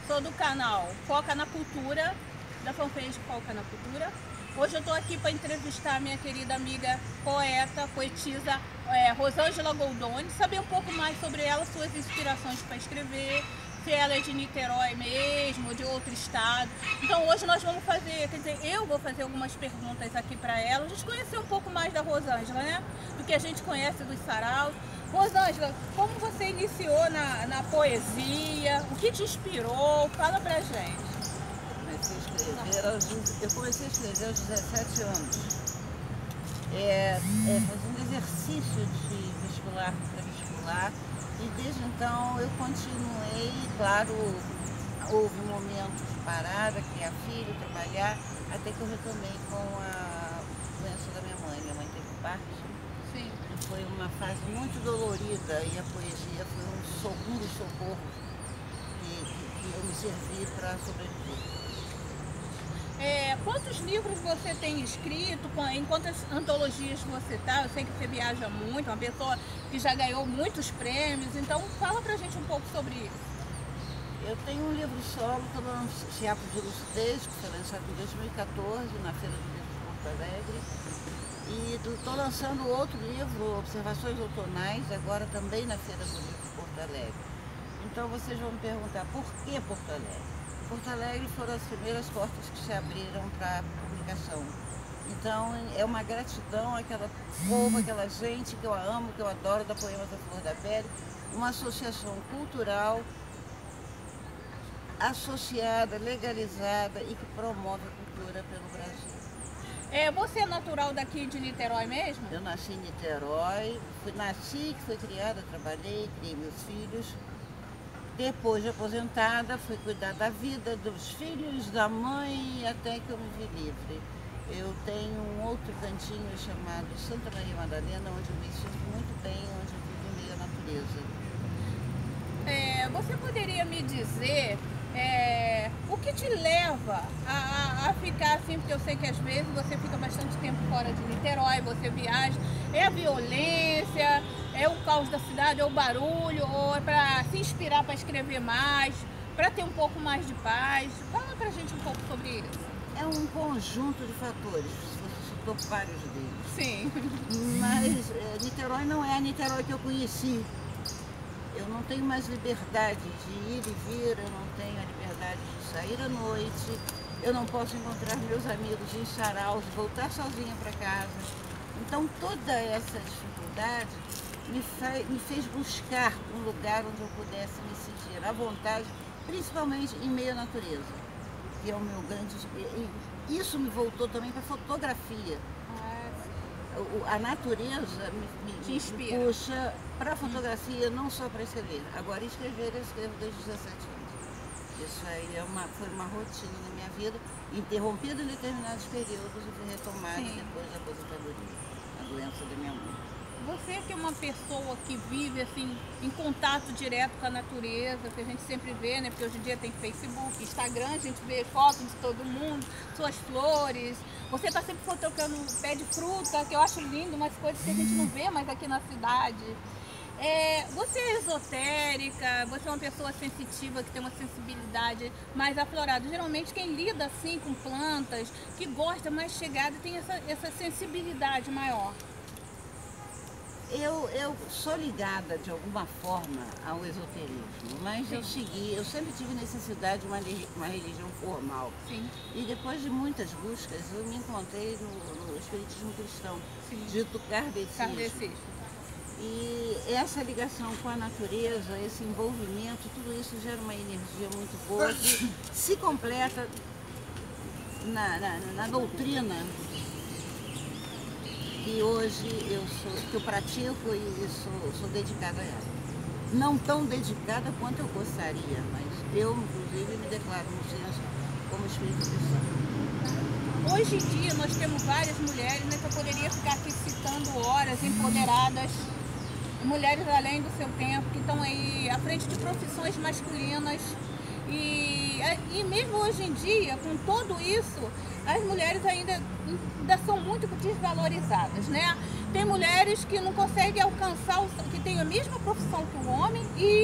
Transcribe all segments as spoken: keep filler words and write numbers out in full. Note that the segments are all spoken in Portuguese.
sou do canal Foca na Cultura, da fanpage Foca na Cultura. Hoje eu estou aqui para entrevistar a minha querida amiga poeta, poetisa é, Rosângela Goldoni, saber um pouco mais sobre ela, suas inspirações para escrever, se ela é de Niterói mesmo, de outro estado. Então hoje nós vamos fazer, quer dizer, eu vou fazer algumas perguntas aqui para ela, a gente conhecer um pouco mais da Rosângela, né? Do que a gente conhece dos saraus. Rosângela, como você iniciou na, na poesia? O que te inspirou? Fala pra gente. Comecei a escrever aos, eu comecei a escrever aos dezessete anos, é, é, fazendo exercício de vestibular para vestibular, e desde então eu continuei. Claro, houve momentos de parada, criar filho, trabalhar, até que eu retomei com a doença da minha mãe. Minha mãe teve Parkinson. Sim. E foi uma fase muito dolorida, e a poesia foi um segundo socorro que, que, que eu me servi para sobreviver. É, quantos livros você tem escrito? Em quantas antologias você está? Eu sei que você viaja muito, uma pessoa que já ganhou muitos prêmios, então fala pra gente um pouco sobre isso. Eu tenho um livro solo, Teatro de Lucidez, que foi lançado em dois mil e quatorze, na Feira do Livro de Porto Alegre. E estou lançando outro livro, Observações Outonais, agora também na Feira do Livro de Porto Alegre. Então vocês vão me perguntar, por que Porto Alegre? Porto Alegre foram as primeiras portas que se abriram para a publicação. Então é uma gratidão àquela povo, àquela gente que eu amo, que eu adoro, da Poemas da Flor da Pele, uma associação cultural associada, legalizada e que promove a cultura pelo Brasil. É, você é natural daqui de Niterói mesmo? Eu nasci em Niterói, fui, nasci, fui criada, trabalhei, criei meus filhos. Depois de aposentada, fui cuidar da vida, dos filhos, da mãe, até que eu me vi livre. Eu tenho um outro cantinho chamado Santa Maria Madalena, onde eu me sinto muito bem, onde eu vivo em meio à natureza. É, você poderia me dizer é, o que te leva a, a, a ficar assim, porque eu sei que às vezes você fica bastante tempo fora de Niterói, você viaja, é a violência, é o caos da cidade, é o barulho, ou é para se inspirar para escrever mais, para ter um pouco mais de paz? Fala pra gente um pouco sobre isso. É um conjunto de fatores, você citou vários deles. Sim. Mas é, Niterói não é a Niterói que eu conheci. Eu não tenho mais liberdade de ir e vir, eu não tenho a liberdade de sair à noite, eu não posso encontrar meus amigos em saraus, voltar sozinha para casa. Então toda essa dificuldade me, me fez buscar um lugar onde eu pudesse me sentir à vontade, principalmente em meio à natureza, que é o meu grande... E isso me voltou também para a fotografia. A natureza me, me, me puxa para a fotografia, não só para escrever. Agora escrever eu escrevo desde os dezessete anos. Isso aí é uma, foi uma rotina na minha vida, interrompida em determinados períodos e foi retomada Sim. depois da aposentadoria, a doença da minha mãe. Você que é uma pessoa que vive assim, em contato direto com a natureza, que a gente sempre vê, né? Porque hoje em dia tem Facebook, Instagram, a gente vê fotos de todo mundo, suas flores. Você está sempre fotografando pé de fruta, que eu acho lindo, umas coisas que a gente não vê mais aqui na cidade. É, você é esotérica, você é uma pessoa sensitiva, que tem uma sensibilidade mais aflorada. Geralmente quem lida assim com plantas, que gosta mais chegada, tem essa, essa sensibilidade maior. Eu, eu sou ligada de alguma forma ao esoterismo, mas Sim. eu segui, eu sempre tive necessidade de uma, uma religião formal. Sim. E depois de muitas buscas, eu me encontrei no, no espiritismo cristão, Sim. dito kardecismo. Kardecismo. E essa ligação com a natureza, esse envolvimento, tudo isso gera uma energia muito boa que se completa na, na, na doutrina que hoje eu sou, que eu pratico e sou, sou dedicada a ela. Não tão dedicada quanto eu gostaria, mas eu, inclusive, me declaro no senso como espírito cristão. Hoje em dia nós temos várias mulheres, né, que eu poderia ficar aqui citando horas, empoderadas, mulheres além do seu tempo, que estão aí à frente de profissões masculinas. E, e mesmo hoje em dia, com tudo isso, as mulheres ainda, ainda são muito desvalorizadas, né? Tem mulheres que não conseguem alcançar, o, que têm a mesma profissão que o homem e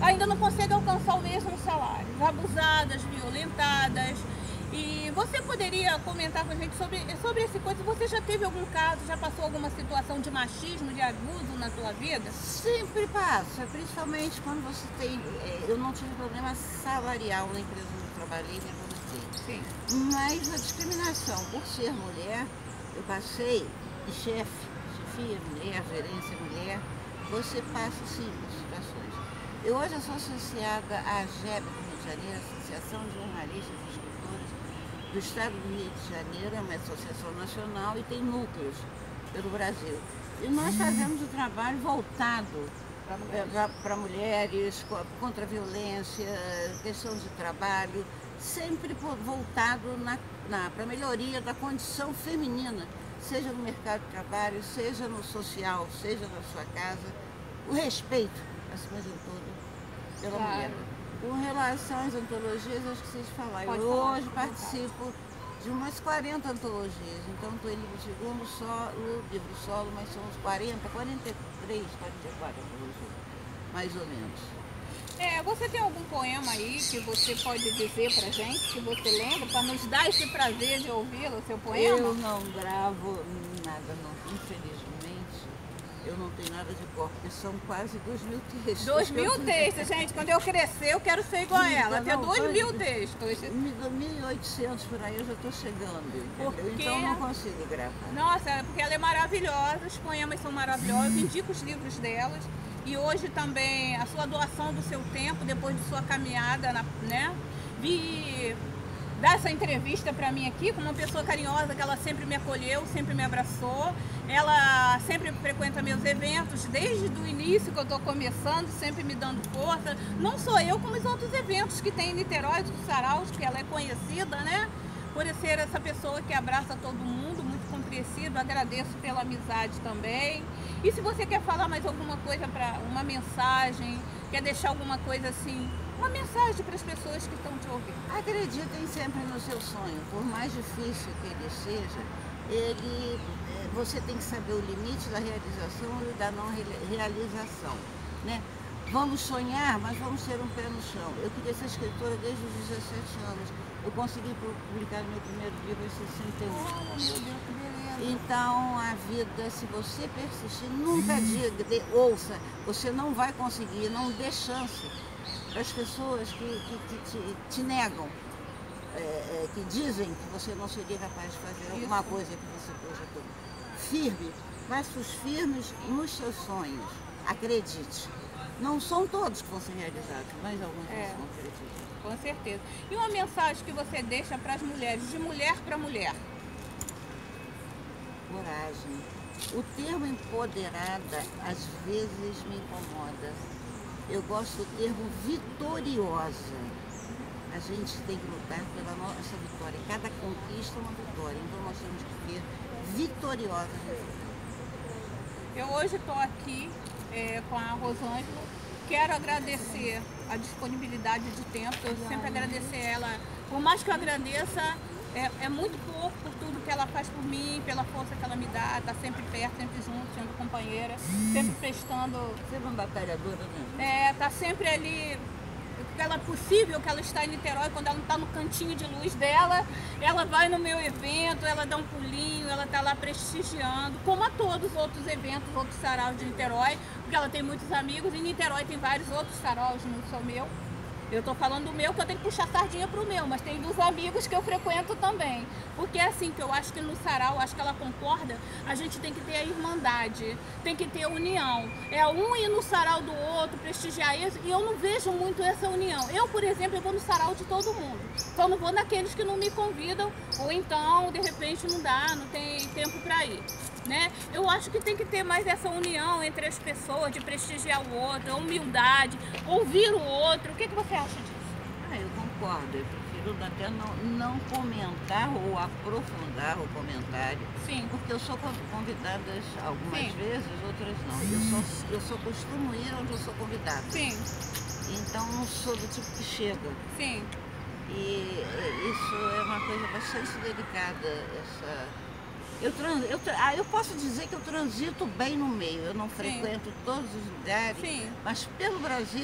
ainda não conseguem alcançar o mesmo salário, abusadas, violentadas. E você poderia comentar com a gente sobre, sobre esse coisa? Você já teve algum caso, já passou alguma situação de machismo, de abuso na tua vida? Sempre passa, principalmente quando você tem... Eu não tive problema salarial na empresa onde eu trabalhei, nem você. Sim. Mas a discriminação por ser mulher, eu passei de chefe, chefia mulher, gerência mulher, você passa sim por situações. Eu hoje sou associada à AGEB do Rio de Janeiro, Associação de Jornalistas e Escritores do Estado do Rio de Janeiro, é uma associação nacional e tem núcleos pelo Brasil. E nós fazemos o trabalho voltado para mulheres, contra a violência, questão de trabalho, sempre voltado para a melhoria da condição feminina, seja no mercado de trabalho, seja no social, seja na sua casa, o respeito, acima de tudo, pela claro. mulher. Com relação às antologias, acho que vocês falaram, eu falar, hoje participo de umas quarenta antologias, então estou indo no segundo solo, livro solo, mas são uns quarenta, quarenta e três, quarenta e quatro antologias, mais ou menos. É, você tem algum poema aí que você pode dizer pra gente, que você lembra, para nos dar esse prazer de ouvi-lo, o seu poema? Eu não gravo nada, não, infelizmente. Eu não tenho nada de cor, porque são quase dois mil textos. Dois mil textos, gente. Quando eu crescer, eu quero ser igual a ela. Até dois mil textos. mil e oitocentos por aí eu já estou chegando, porque... então não consigo gravar. Nossa, porque ela é maravilhosa, os poemas são maravilhosos, indico os livros delas. E hoje também a sua doação do seu tempo, depois de sua caminhada, na, né? Vi dar essa entrevista para mim aqui com uma pessoa carinhosa, que ela sempre me acolheu, sempre me abraçou. Ela sempre frequenta meus eventos, desde o início que eu estou começando, sempre me dando força. Não só eu, como os outros eventos que tem em Niterói, dos saraus, que ela é conhecida, né? Por ser essa pessoa que abraça todo mundo, muito compreensível. Agradeço pela amizade também. E se você quer falar mais alguma coisa, para uma mensagem, quer deixar alguma coisa assim, uma mensagem para as pessoas que estão te ouvindo. Acreditem sempre no seu sonho, por mais difícil que ele seja, ele, você tem que saber o limite da realização e da não realização, né? Vamos sonhar, mas vamos ter um pé no chão. Eu queria ser escritora desde os dezessete anos. Eu consegui publicar meu primeiro livro em sessenta e um. Oh, meu Deus, que beleza. Então, a vida, se você persistir, nunca diga, de, ouça, você não vai conseguir, não dê chance para as pessoas que, que, que te, te negam, é, é, que dizem que você não seria capaz de fazer Isso. alguma coisa que você projetou. Firme, passos firmes nos seus sonhos, acredite. Não são todos que vão ser realizados, mas alguns é, vão ser realizados. Com certeza. E uma mensagem que você deixa para as mulheres, de mulher para mulher? Coragem. O termo empoderada às vezes me incomoda. Eu gosto do termo vitoriosa. A gente tem que lutar pela nossa vitória. Cada conquista é uma vitória. Então nós temos que ser vitoriosas. Eu hoje estou aqui é, com a Rosângela. Quero agradecer a disponibilidade de tempo. Eu sempre agradecer ela. Por mais que eu agradeça, é, é muito pouco por tudo que ela faz por mim, pela força que ela me dá. Está sempre perto, sempre junto, sendo companheira, sempre prestando... Sempre uma batalhadora, né? É, está sempre ali... Ela é possível que ela está em Niterói, quando ela não está no cantinho de luz dela, ela vai no meu evento, ela dá um pulinho, ela está lá prestigiando, como a todos os outros eventos, outros saraus de Niterói, porque ela tem muitos amigos, e em Niterói tem vários outros saraus, não só o meu. Eu estou falando do meu, que eu tenho que puxar sardinha pro meu, mas tem dos amigos que eu frequento também. Porque é assim, que eu acho que no sarau, acho que ela concorda, a gente tem que ter a irmandade, tem que ter a união. É um ir no sarau do outro, prestigiar isso, e eu não vejo muito essa união. Eu, por exemplo, eu vou no sarau de todo mundo. Só não vou naqueles que não me convidam, ou então, de repente, não dá, não tem tempo para ir. Né? Eu acho que tem que ter mais essa união entre as pessoas, de prestigiar o outro, a humildade, ouvir o outro. O que, que você acha disso? Ah, eu concordo. Eu prefiro até não, não comentar ou aprofundar o comentário. Sim. Porque eu sou convidada algumas Sim. vezes, outras não. Eu só, eu só costumo ir onde eu sou convidada. Sim. Então não sou do tipo que chega. Sim. E isso é uma coisa bastante delicada, essa... Eu, trans, eu, ah, eu posso dizer que eu transito bem no meio, eu não frequento Sim. todos os lugares, Sim. mas pelo Brasil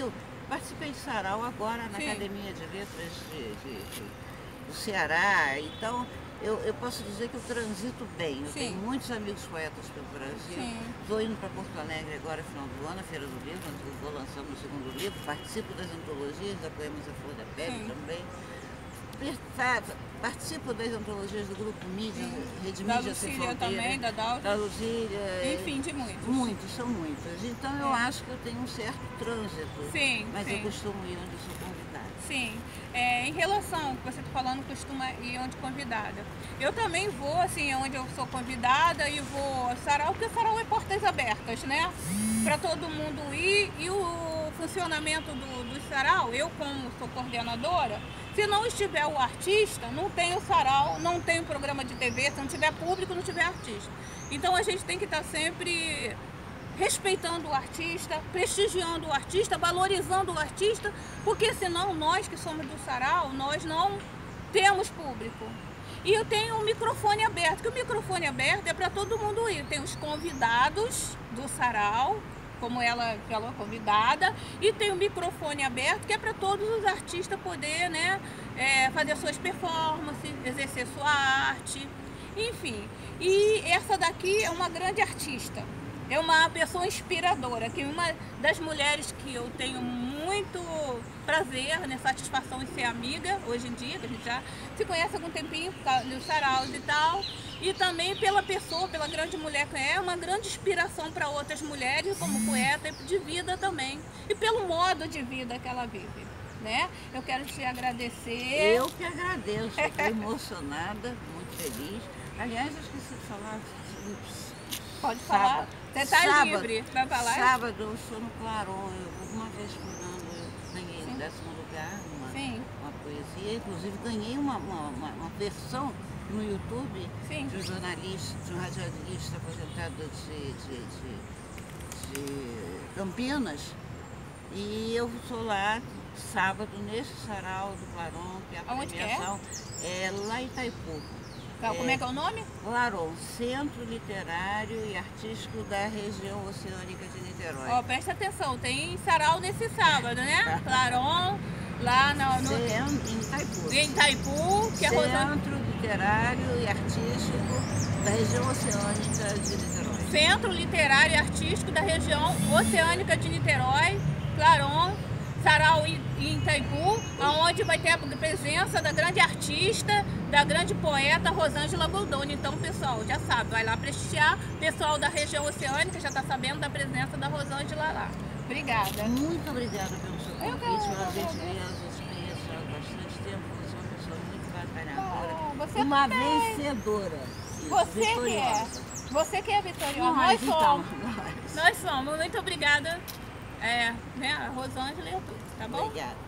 Participei de sarau agora na Sim. Academia de Letras de, de, de, do Ceará, então eu, eu posso dizer que eu transito bem. Eu Sim. tenho muitos amigos poetas pelo Brasil. Estou indo para Porto Alegre agora, final do ano, a Feira do Livro, onde eu vou lançando o segundo livro, participo das antologias da Poemas à Flor da Pele Sim. também. Participo das antologias do Grupo Mídia, Rede Da Mídia Sem Lucília Fronteira, também, da Dalva. da Lucília, Enfim, de muitos. Muitos, são muitos. Então eu É. acho que eu tenho um certo trânsito, Sim, mas sim. eu costumo ir onde eu sou convidada. Sim, é, em relação ao que você está falando, costuma ir onde convidada. Eu também vou, assim, onde eu sou convidada e vou sarau, porque sarau é portas abertas, né? Para todo mundo ir. E o funcionamento do, do sarau, eu como sou coordenadora, se não estiver o artista, não tem o sarau, não tem o programa de T V, se não tiver público, não tiver artista. Então a gente tem que estar sempre respeitando o artista, prestigiando o artista, valorizando o artista, porque senão nós que somos do sarau, nós não temos público. E eu tenho um microfone aberto, que o microfone aberto é para todo mundo ir. Tem os convidados do sarau, como ela falou, convidada, e tem o microfone aberto, que é para todos os artistas poder, né, é, fazer suas performances, exercer sua arte, enfim. E essa daqui é uma grande artista. É uma pessoa inspiradora, que uma das mulheres que eu tenho muito prazer, né, satisfação em ser amiga, hoje em dia, que a gente já se conhece há algum tempinho, nos saraus e tal, e também pela pessoa, pela grande mulher que é, uma grande inspiração para outras mulheres, como poeta, e de vida também, e pelo modo de vida que ela vive, né? Eu quero te agradecer. Eu que agradeço, estou emocionada, muito feliz. Aliás, eu esqueci de falar. Pode falar. Sábado. Você está Sábado, livre para falar? Sábado eu sou no Claron, eu, uma vez por ano eu ganhei Sim. em décimo lugar uma, Sim. uma poesia, inclusive ganhei uma, uma, uma, uma versão no YouTube Sim. de um jornalista, de um radialista aposentado de, de, de, de Campinas, e eu estou lá sábado nesse sarau do Claron, que é a Aonde que é? premiação é lá em Itaipu. Então, como é que é o nome? Claron, Centro Literário e Artístico da Região Oceânica de Niterói. Ó, presta atenção, tem sarau nesse sábado, né? Claron, lá no, no, Centro, em Itaipu. em Itaipu, que é Rosângela. Centro Literário e Artístico da Região Oceânica de Niterói. Centro Literário e Artístico da Região Oceânica de Niterói, Claron, sarau em em Itaipu, onde vai ter a presença da grande artista, da grande poeta Rosângela Goldoni. Então, pessoal, já sabe, vai lá prestigiar. Pessoal da região oceânica já está sabendo da presença da Rosângela lá. Obrigada. Muito obrigada pelo seu Eu convite, que uma vez agradeço. mesmo, eu te conheço há bastante tempo, você é uma pessoa muito batalhadora, Ah, você uma também. vencedora. Isso, Você que é. vitoriosa. Você que é vitoriosa. Nós, Nós então, somos. nós. Nós somos. Muito obrigada. É, né, a Rosângela e a tudo, tá bom? Obrigada.